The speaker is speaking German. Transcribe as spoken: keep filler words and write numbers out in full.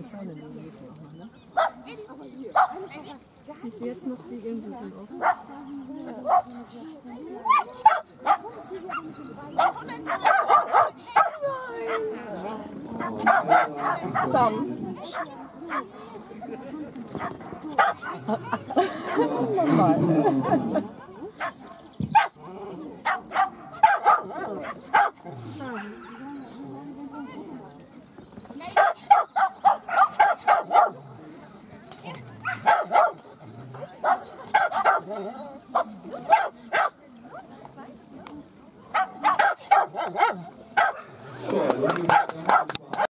Zähne liegen müssen noch, ne? Siehst du jetzt noch die irgendwie offen? Sam. Normal.